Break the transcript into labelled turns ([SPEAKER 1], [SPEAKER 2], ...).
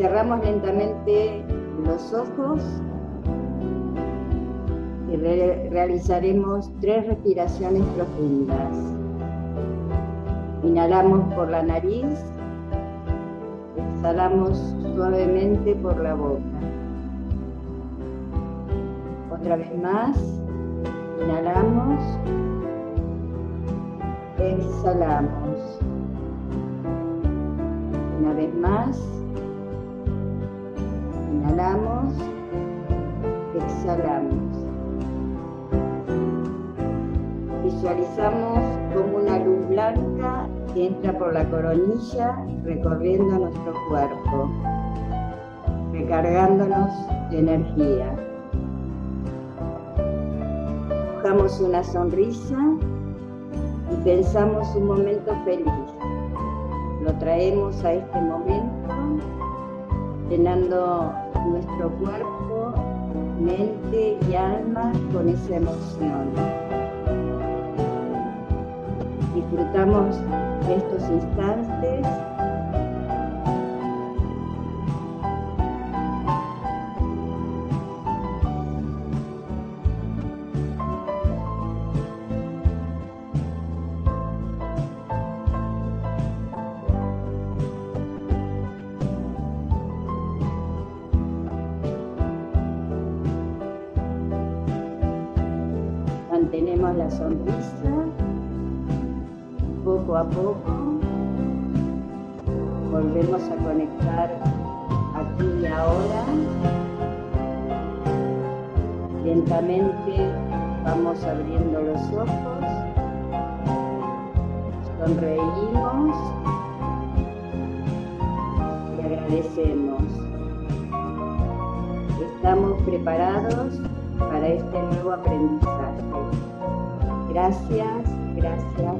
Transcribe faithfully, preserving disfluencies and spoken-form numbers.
[SPEAKER 1] Cerramos lentamente los ojos y re realizaremos tres respiraciones profundas. Inhalamos por la nariz, exhalamos suavemente por la boca. Otra vez más, inhalamos, exhalamos. Una vez más, inhalamos, exhalamos. Visualizamos como una luz blanca que entra por la coronilla recorriendo nuestro cuerpo, recargándonos de energía. Dibujamos una sonrisa y pensamos un momento feliz. Lo traemos a este momento, llenando nuestro cuerpo, mente y alma con esa emoción. Disfrutamos de estos instantes. Mantenemos la sonrisa. Poco a poco volvemos a conectar aquí y ahora. Lentamente vamos abriendo los ojos, sonreímos y agradecemos. Estamos preparados para este nuevo aprendizaje. Gracias, gracias.